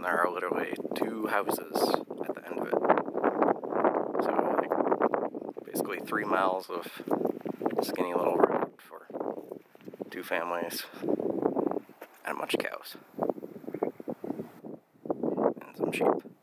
there are literally 2 houses at the end of it. So, like, basically 3 miles of skinny little road for 2 families and a bunch of cows and some sheep.